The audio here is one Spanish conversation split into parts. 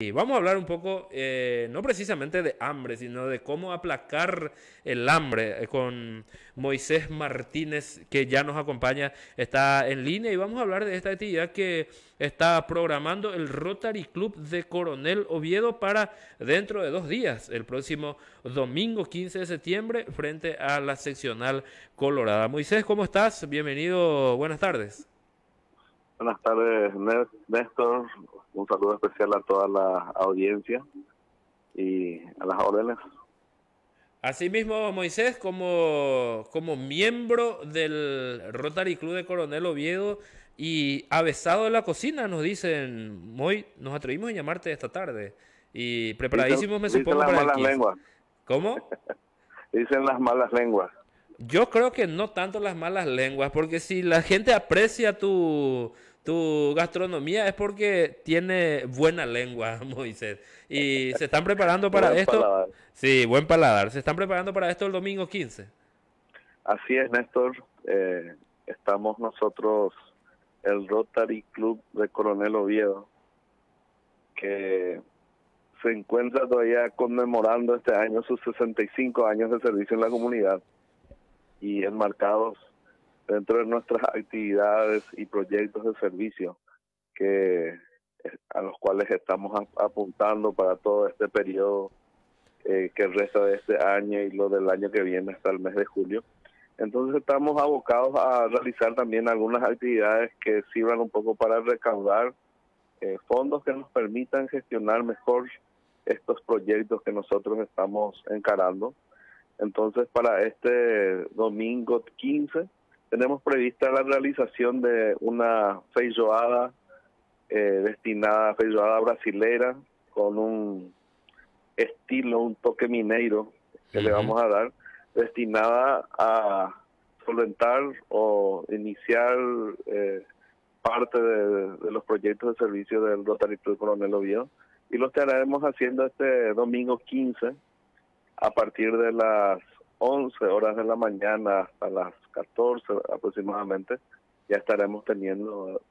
Y vamos a hablar un poco, no precisamente de hambre, sino de cómo aplacar el hambre con Moisés Martínez, que ya nos acompaña, está en línea y vamos a hablar de esta actividad que está programando el Rotary Club de Coronel Oviedo para dentro de 2 días, el próximo domingo 15 de septiembre, frente a la seccional Colorada. Moisés, ¿cómo estás? Bienvenido, buenas tardes. Buenas tardes, Néstor. Un saludo especial a toda la audiencia y a las órdenes. Asimismo, Moisés, como miembro del Rotary Club de Coronel Oviedo y avesado de la cocina, nos dicen, Moy, nos atrevimos a llamarte esta tarde. Y preparadísimos, me Dicen supongo, las para el malas 15. lenguas. ¿Cómo? Dicen las malas lenguas. Yo creo que no tanto las malas lenguas, porque si la gente aprecia tu gastronomía es porque tiene buena lengua, Moisés. Y se están preparando para Buen esto. paladar. Sí, buen paladar. Se están preparando para esto el domingo 15. Así es, Néstor. Estamos nosotros, el Rotary Club de Coronel Oviedo, que se encuentra todavía conmemorando este año sus 65 años de servicio en la comunidad y enmarcados dentro de nuestras actividades y proyectos de servicio a los cuales estamos apuntando para todo este periodo que resta de este año y lo del año que viene hasta el mes de julio. Entonces estamos abocados a realizar también algunas actividades que sirvan un poco para recaudar fondos que nos permitan gestionar mejor estos proyectos que nosotros estamos encarando. Entonces, para este domingo 15 tenemos prevista la realización de una feijoada destinada a feijoada brasilera con un estilo, un toque mineiro que le vamos a dar, destinada a solventar o iniciar parte de los proyectos de servicio del Rotary Club Coronel Oviedo, y lo estaremos haciendo este domingo 15 a partir de las 11 horas de la mañana hasta las 14 aproximadamente. Ya estaremos teniendo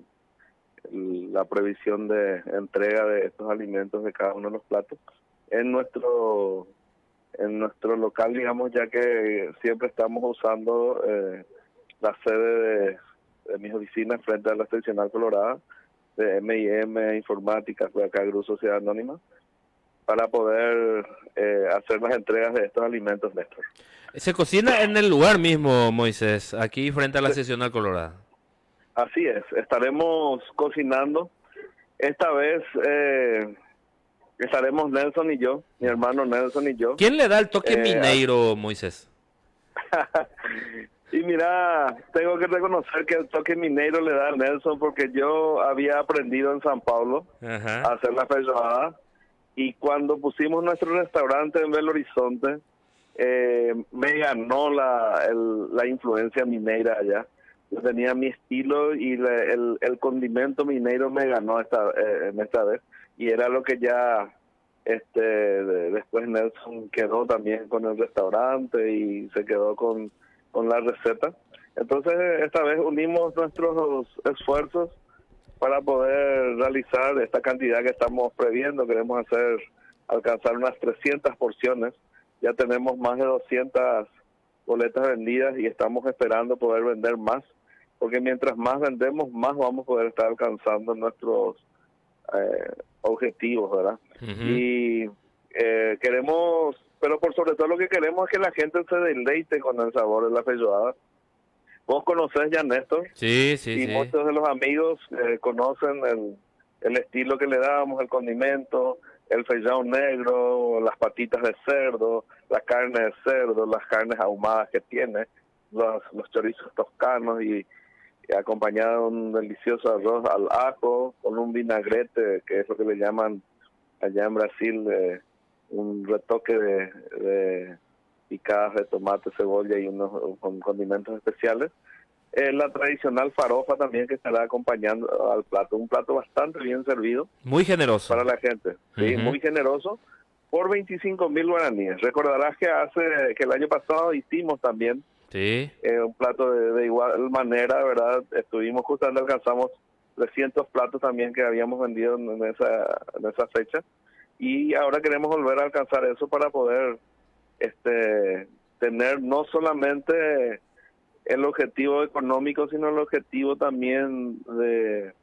la previsión de entrega de estos alimentos de cada uno de los platos en nuestro local, digamos, ya que siempre estamos usando la sede de mis oficinas frente a la seccional Colorada de M&M Informática, fue acá Grupo Sociedad Anónima, para poder hacer las entregas de estos alimentos, Néstor. Se cocina en el lugar mismo, Moisés, aquí frente a la seccional Colorada. Así es, estaremos cocinando. Esta vez estaremos Nelson y yo, mi hermano Nelson y yo. ¿Quién le da el toque mineiro, Moisés? Y mira, tengo que reconocer que el toque mineiro le da a Nelson, porque yo había aprendido en San Pablo a hacer la feijoada, y cuando pusimos nuestro restaurante en Belo Horizonte, me ganó la influencia mineira allá. Yo tenía mi estilo y el condimento mineiro me ganó en esta vez, y era lo que ya después Nelson quedó también con el restaurante y se quedó con la receta. Entonces esta vez unimos nuestros esfuerzos para poder realizar esta cantidad que estamos previendo. Queremos alcanzar unas 300 porciones. Ya tenemos más de 200 boletas vendidas y estamos esperando poder vender más, porque mientras más vendemos, más vamos a poder estar alcanzando nuestros objetivos, ¿verdad? Y queremos, pero por sobre todo lo que queremos es que la gente se deleite con el sabor de la feijoada. Vos conocés ya, Néstor, y muchos de los amigos conocen el estilo que le damos, el condimento, el feijão negro, las patitas de cerdo, la carne de cerdo, las carnes ahumadas que tiene, los chorizos toscanos, y acompañado de un delicioso arroz al ajo con un vinagrete, que es lo que le llaman allá en Brasil, un retoque de picadas de tomate, cebolla y unos con condimentos especiales. La tradicional farofa también, que estará acompañando al plato, un plato bastante bien servido. Muy generoso. Para la gente, sí, muy generoso, por 25.000 guaraníes. Recordarás que el año pasado hicimos también un plato de igual manera, ¿verdad? Estuvimos justamente, alcanzamos 300 platos también que habíamos vendido en esa fecha, y ahora queremos volver a alcanzar eso para poder tener no solamente el objetivo económico, sino el objetivo también de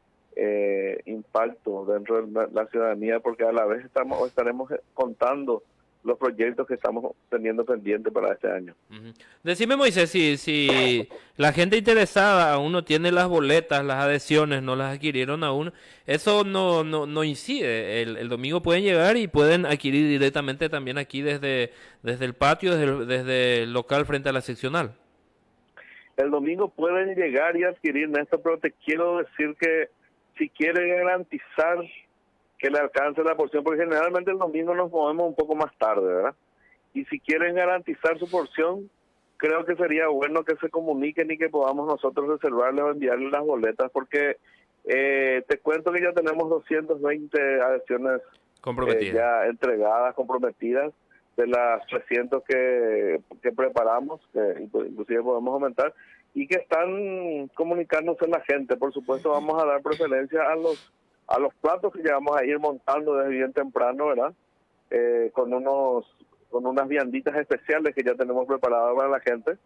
impacto dentro de la ciudadanía, porque a la vez estaremos contando los proyectos que estamos teniendo pendientes para este año. Decime, Moisés, si la gente interesada aún no tiene las boletas, las adhesiones, no las adquirieron aún, eso no incide. El domingo pueden llegar y pueden adquirir directamente también aquí desde el patio, desde el local frente a la seccional. El domingo pueden llegar y adquirir, Néstor, pero te quiero decir que si quieren garantizar que le alcance la porción, porque generalmente el domingo nos movemos un poco más tarde, ¿verdad? Y si quieren garantizar su porción, creo que sería bueno que se comuniquen y que podamos nosotros reservarles o enviarles las boletas, porque te cuento que ya tenemos 220 adhesiones comprometidas, ya entregadas, comprometidas, de las 300 que preparamos, que inclusive podemos aumentar, y que están comunicándose la gente. Por supuesto, vamos a dar preferencia a los platos que ya vamos a ir montando desde bien temprano, ¿verdad? Con unas vianditas especiales que ya tenemos preparadas para la gente.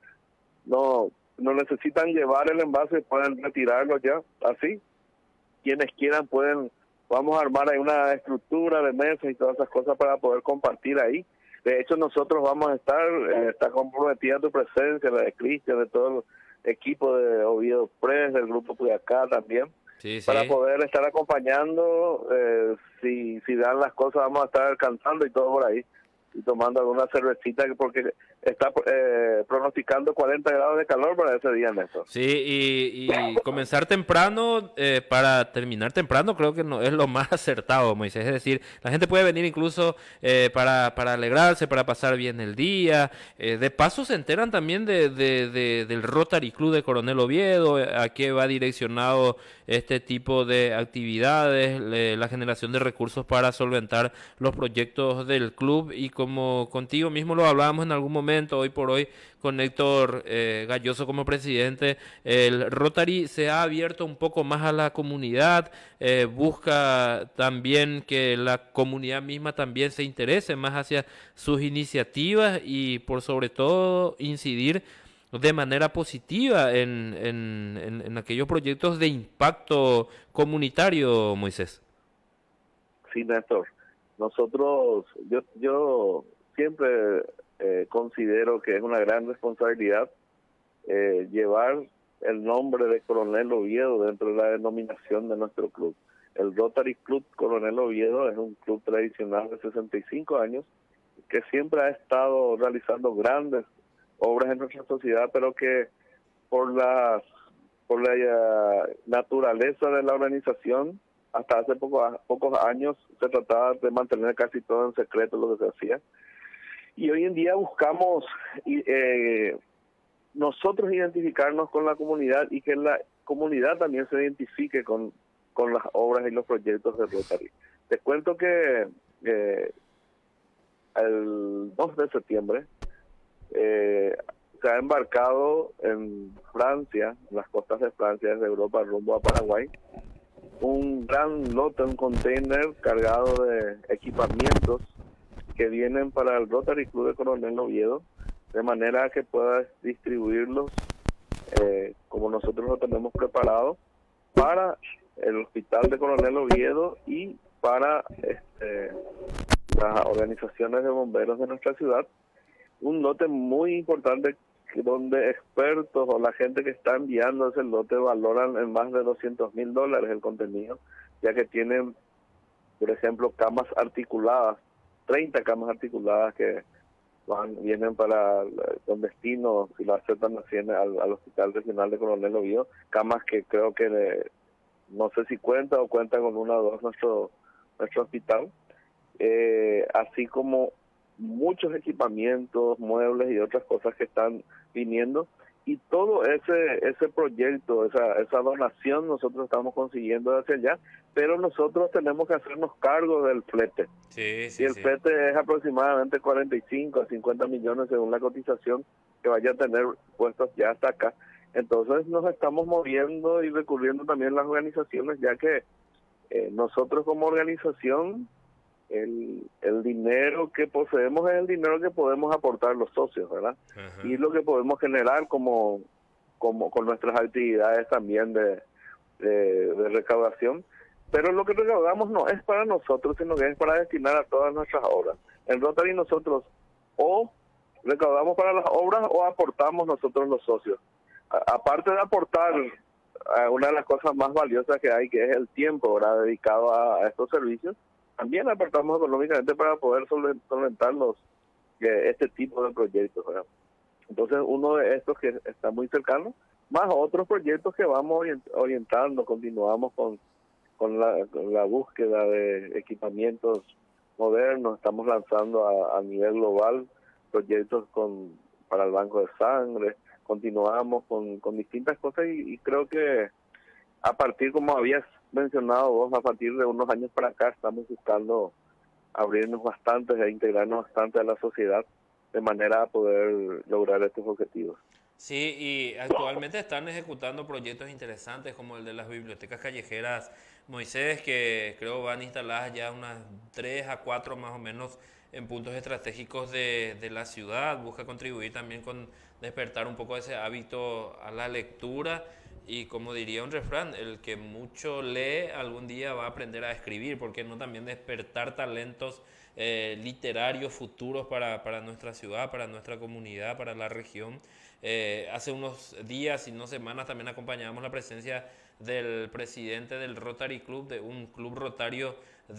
No necesitan llevar el envase, pueden retirarlo ya, así. Quienes quieran vamos a armar ahí una estructura de mesa y todas esas cosas para poder compartir ahí. De hecho, nosotros vamos a está comprometida tu presencia, la de Cristian, de todo el equipo de Oviedo Press, del Grupo Puyacá también. Sí. Para poder estar acompañando, si dan las cosas, vamos a estar cantando y todo por ahí, y tomando alguna cervecita, porque está pronosticando 40 grados de calor para ese día, Néstor. Sí, y comenzar temprano para terminar temprano creo que no es lo más acertado, Moisés. Es decir, la gente puede venir incluso para alegrarse, para pasar bien el día. De paso se enteran también del Rotary Club de Coronel Oviedo, a qué va direccionado este tipo de actividades, la generación de recursos para solventar los proyectos del club, y como contigo mismo lo hablábamos en algún momento, hoy por hoy con Héctor Galloso como presidente, el Rotary se ha abierto un poco más a la comunidad, busca también que la comunidad misma también se interese más hacia sus iniciativas y por sobre todo incidir de manera positiva en aquellos proyectos de impacto comunitario, Moisés. Sí, Néstor. Nosotros, yo siempre considero que es una gran responsabilidad llevar el nombre de Coronel Oviedo dentro de la denominación de nuestro club. El Rotary Club Coronel Oviedo es un club tradicional de 65 años que siempre ha estado realizando grandes obras en nuestra sociedad, pero que por la naturaleza de la organización, hasta hace pocos años se trataba de mantener casi todo en secreto lo que se hacía. Y hoy en día buscamos nosotros identificarnos con la comunidad y que la comunidad también se identifique con las obras y los proyectos de Rotary. Te cuento que el 2 de septiembre se ha embarcado en Francia, en las costas de Francia, desde Europa rumbo a Paraguay, un gran lote, un container cargado de equipamientos que vienen para el Rotary Club de Coronel Oviedo, de manera que pueda distribuirlos como nosotros lo tenemos preparado para el Hospital de Coronel Oviedo y para las organizaciones de bomberos de nuestra ciudad. Un lote muy importante donde expertos o la gente que está enviando ese lote valoran en más de $200,000 el contenido, ya que tienen, por ejemplo, camas articuladas, 30 camas articuladas que vienen con destino, si lo aceptan así, al Hospital Regional de Coronel Oviedo, camas que creo que no sé si cuenta con una o dos nuestro hospital, así como muchos equipamientos, muebles y otras cosas que están viniendo, y todo ese proyecto, esa donación nosotros estamos consiguiendo de hacia allá, pero nosotros tenemos que hacernos cargo del flete. Y el flete es aproximadamente 45 a 50 millones según la cotización que vaya a tener puestos ya hasta acá. Entonces nos estamos moviendo y recurriendo también a las organizaciones, ya que nosotros como organización, el dinero que poseemos es el dinero que podemos aportar los socios, ¿verdad? Ajá. Y lo que podemos generar como con nuestras actividades también de recaudación. Pero lo que recaudamos no es para nosotros, sino que es para destinar a todas nuestras obras. En Rotary nosotros o recaudamos para las obras o aportamos nosotros los socios. Aparte de aportar, una de las cosas más valiosas que hay, que es el tiempo, ¿verdad?, dedicado a estos servicios, también aportamos económicamente para poder solventar este tipo de proyectos, ¿verdad? Entonces, uno de estos que está muy cercano, más otros proyectos que vamos orientando, continuamos con la búsqueda de equipamientos modernos, estamos lanzando a nivel global proyectos para el banco de sangre, continuamos con distintas cosas y creo que a partir, como habías mencionado vos, a partir de unos años para acá estamos buscando abrirnos bastante e integrarnos bastante a la sociedad de manera a poder lograr estos objetivos. Sí, y actualmente están ejecutando proyectos interesantes como el de las bibliotecas callejeras Moisés, que creo van instaladas ya unas 3 a 4 más o menos en puntos estratégicos de la ciudad. Busca contribuir también con despertar un poco ese hábito a la lectura y, como diría un refrán, el que mucho lee algún día va a aprender a escribir, porque no también despertar talentos literarios futuros para nuestra ciudad, para nuestra comunidad, para la región. Hace unos días y no semanas también acompañamos la presencia del presidente del Rotary Club, de un club rotario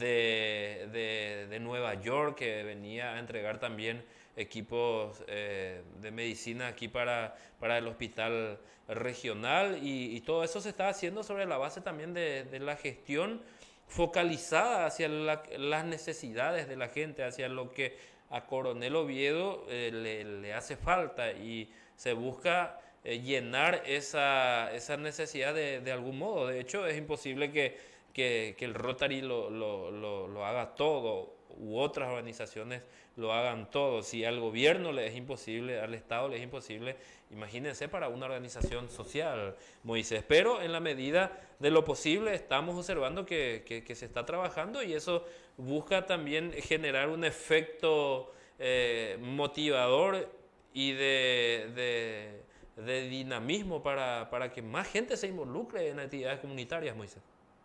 de Nueva York, que venía a entregar también equipos de medicina aquí para el hospital regional, y todo eso se está haciendo sobre la base también de la gestión focalizada hacia las necesidades de la gente, hacia lo que a Coronel Oviedo le hace falta, y se busca llenar esa necesidad de algún modo. De hecho, es imposible que el Rotary lo haga todo, u otras organizaciones lo hagan todo. Si al gobierno le es imposible, al Estado le es imposible, imagínense para una organización social, Moisés. Pero en la medida de lo posible estamos observando que se está trabajando, y eso busca también generar un efecto motivador y de dinamismo para que más gente se involucre en actividades comunitarias, Moisés.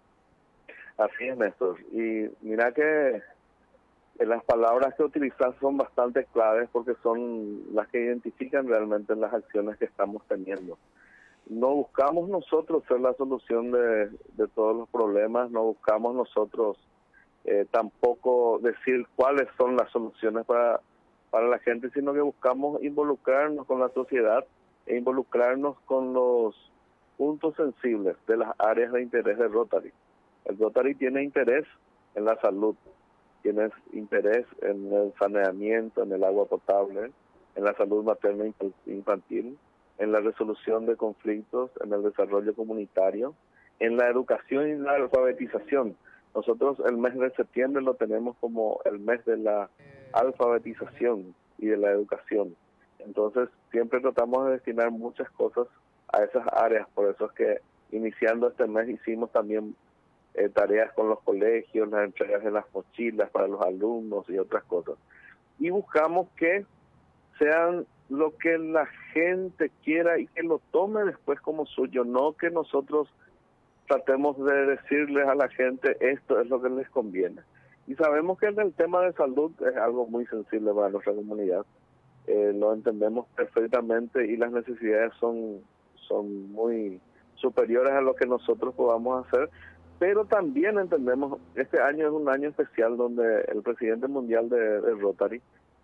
Así es, Néstor. Y mira que las palabras que utilizas son bastante claves porque son las que identifican realmente las acciones que estamos teniendo. No buscamos nosotros ser la solución de todos los problemas, no buscamos nosotros tampoco decir cuáles son las soluciones para la gente, sino que buscamos involucrarnos con la sociedad e involucrarnos con los puntos sensibles de las áreas de interés del Rotary. El Rotary tiene interés en la salud, tiene interés en el saneamiento, en el agua potable, en la salud materna infantil, en la resolución de conflictos, en el desarrollo comunitario, en la educación y la alfabetización. Nosotros el mes de septiembre lo tenemos como el mes de la alfabetización y de la educación. Entonces siempre tratamos de destinar muchas cosas a esas áreas, por eso es que iniciando este mes hicimos también tareas con los colegios, las entregas de las mochilas para los alumnos y otras cosas. Y buscamos que sean lo que la gente quiera y que lo tome después como suyo, no que nosotros tratemos de decirles a la gente esto es lo que les conviene. Y sabemos que el tema de salud es algo muy sensible para nuestra comunidad, lo entendemos perfectamente y las necesidades son muy superiores a lo que nosotros podamos hacer, pero también entendemos, este año es un año especial donde el presidente mundial de Rotary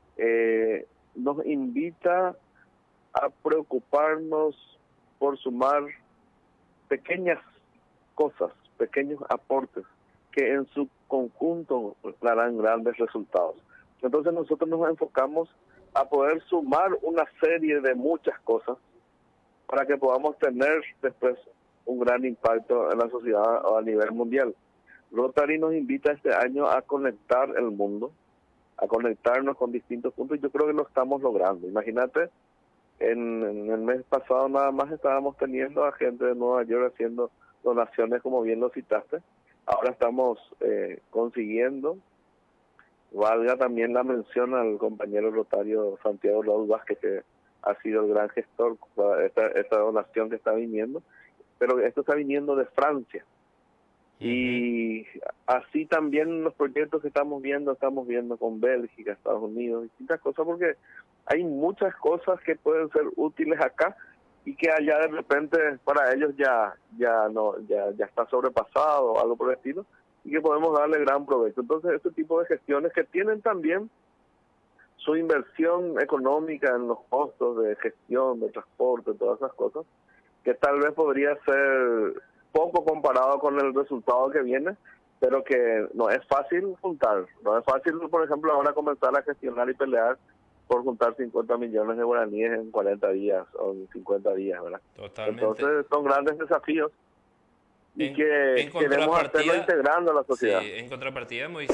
nos invita a preocuparnos por sumar pequeñas cosas, pequeños aportes que en su conjunto darán grandes resultados. Entonces nosotros nos enfocamos a poder sumar una serie de muchas cosas para que podamos tener después un gran impacto en la sociedad a nivel mundial. Rotary nos invita este año a conectar el mundo, a conectarnos con distintos puntos, y yo creo que lo estamos logrando. Imagínate en el mes pasado nada más estábamos teniendo a gente de Nueva York haciendo donaciones, como bien lo citaste. Ahora estamos consiguiendo, valga también la mención al compañero rotario Santiago Raúl Vázquez, que ha sido el gran gestor para esta donación que está viniendo, pero esto está viniendo de Francia. Y así también los proyectos que estamos viendo con Bélgica, Estados Unidos, distintas cosas, porque hay muchas cosas que pueden ser útiles acá y que allá de repente para ellos ya está sobrepasado o algo por el estilo, y que podemos darle gran provecho. Entonces, este tipo de gestiones que tienen también su inversión económica en los costos de gestión, de transporte, todas esas cosas, que tal vez podría ser poco comparado con el resultado que viene, pero que no es fácil juntar. No es fácil, por ejemplo, ahora comenzar a gestionar y pelear por juntar 50 millones de guaraníes en 40 días o en 50 días, ¿verdad? Totalmente. Entonces son grandes desafíos y que queremos hacerlo integrando a la sociedad. Sí, en contrapartida, Moisés,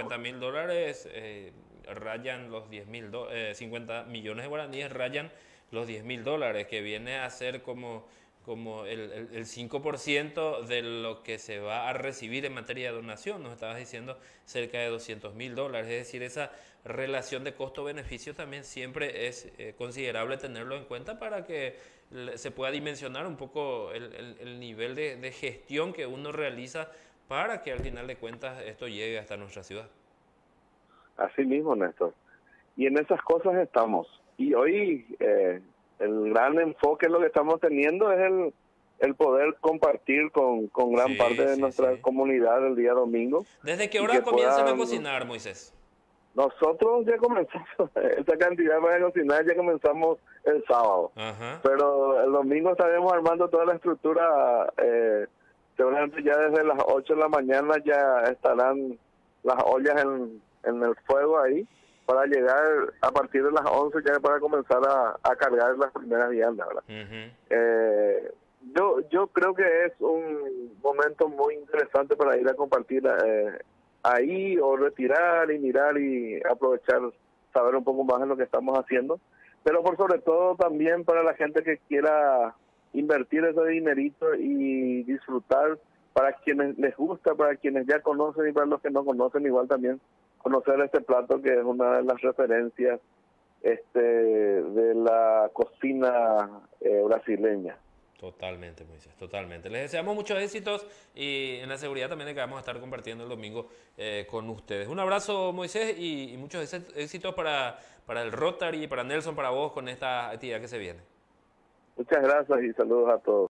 $50.000 rayan los 50 millones de guaraníes rayan los $10.000, que viene a ser como el 5% de lo que se va a recibir en materia de donación. Nos estabas diciendo cerca de $200.000. Es decir, esa relación de costo-beneficio también siempre es considerable tenerlo en cuenta para que se pueda dimensionar un poco el nivel de gestión que uno realiza para que al final de cuentas esto llegue hasta nuestra ciudad. Así mismo, Néstor. Y en esas cosas estamos. Y hoy el gran enfoque lo que estamos teniendo es el poder compartir con gran parte de nuestra comunidad el día domingo. ¿Desde qué hora comienzan a cocinar, Moisés? Nosotros ya comenzamos, esta cantidad para cocinar ya comenzamos el sábado. Ajá. Pero el domingo estaremos armando toda la estructura. Seguramente ya desde las 8 de la mañana ya estarán las ollas en el fuego ahí, para llegar a partir de las 11 ya para comenzar a cargar las primeras viandas, ¿verdad? Yo creo que es un momento muy interesante para ir a compartir ahí, o retirar y mirar y aprovechar, saber un poco más de lo que estamos haciendo, pero por sobre todo también para la gente que quiera invertir ese dinerito y disfrutar, para quienes les gusta, para quienes ya conocen y para los que no conocen igual también conocer este plato, que es una de las referencias de la cocina brasileña. Totalmente, Moisés, totalmente. Les deseamos muchos éxitos y en la seguridad también de que vamos a estar compartiendo el domingo con ustedes. Un abrazo, Moisés, y muchos éxitos para el Rotary, para Nelson, para vos con esta actividad que se viene. Muchas gracias y saludos a todos.